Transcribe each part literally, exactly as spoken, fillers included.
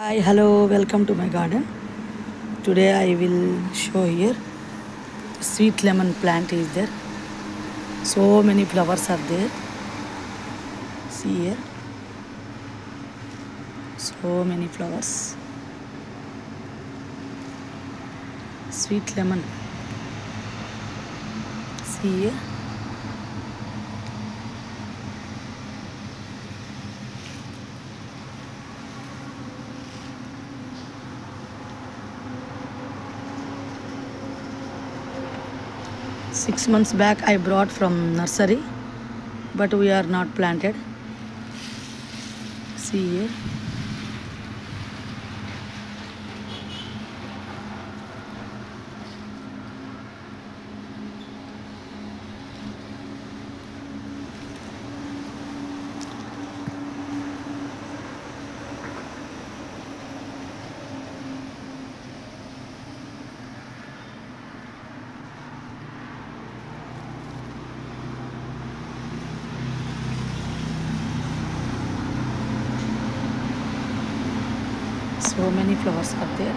Hi, hello, welcome to my garden. Today I will show here sweet lemon plant is there. So many flowers are there. See here. So many flowers. Sweet lemon. See here. Six months back I brought from nursery, but we are not planted. See here. So many flowers are there.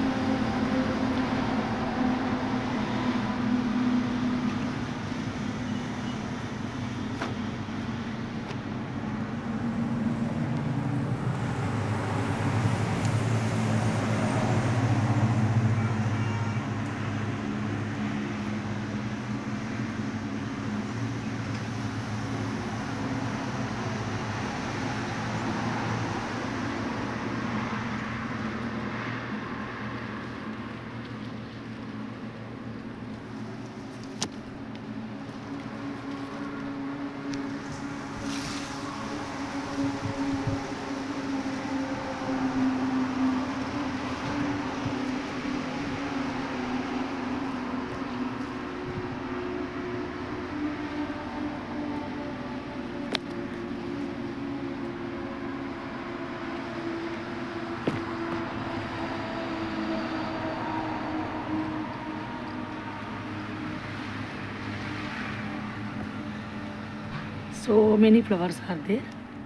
So many flowers are there.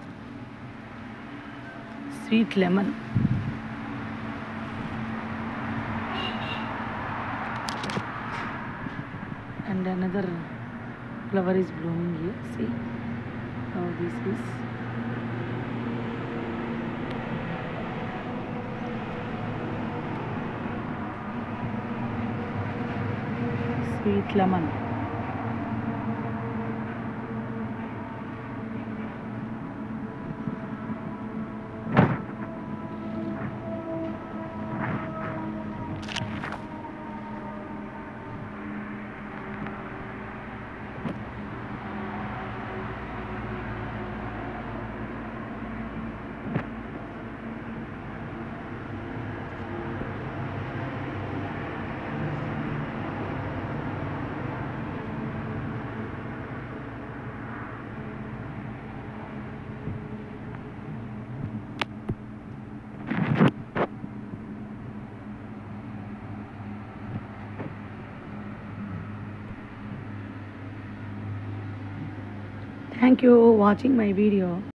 Sweet lemon. And another flower is blooming here. See how this is. Sweet lemon. Thank you for watching my video.